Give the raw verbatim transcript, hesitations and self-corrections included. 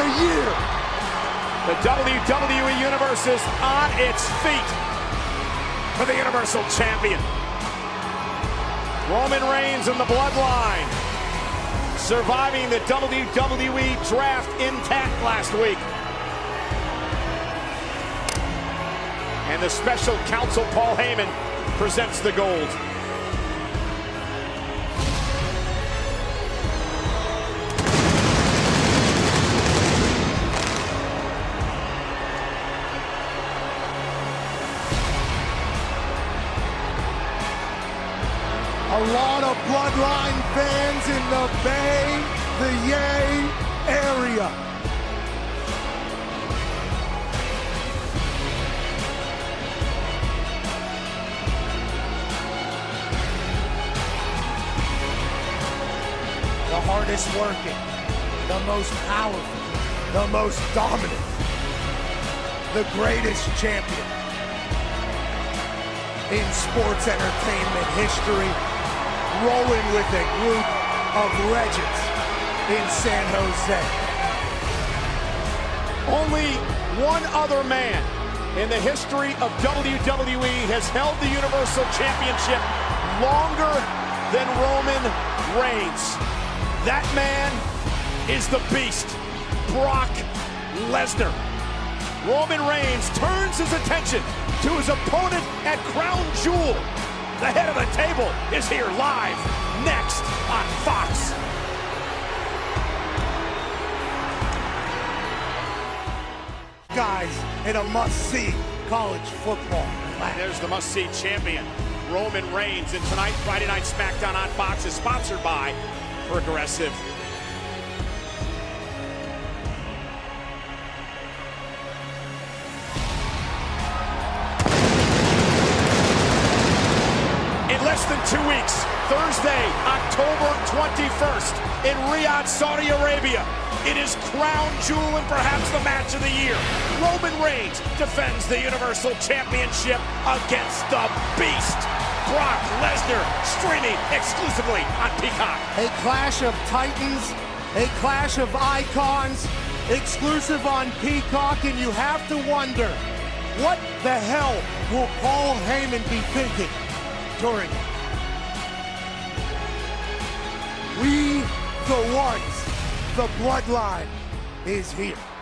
the year. The W W E Universe is on its feet for the Universal Champion. Roman Reigns and the Bloodline surviving the W W E draft intact last week. And the special counsel, Paul Heyman, presents the gold. A lot of Bloodline fans in the Bay, the Yay area. The hardest working, the most powerful, the most dominant, the greatest champion in sports entertainment history, rolling with a group of legends in San Jose. Only one other man in the history of W W E has held the Universal Championship longer than Roman Reigns. That man is the Beast, Brock Lesnar. Roman Reigns turns his attention to his opponent at Crown Jewel. The head of the table is here live next on Fox. Guys, in a must-see college football. There's the must-see champion, Roman Reigns. And tonight, Friday Night SmackDown on Fox is sponsored by Progressive. In less than two weeks, Thursday, October twenty-first, in Riyadh, Saudi Arabia, it is Crown Jewel and perhaps the match of the year. Roman Reigns defends the Universal Championship against the Beast, Brock Lesnar, streaming exclusively on Peacock. A clash of titans, a clash of icons, exclusive on Peacock, and you have to wonder, what the hell will Paul Heyman be thinking during it? We, the ones, the Bloodline is here.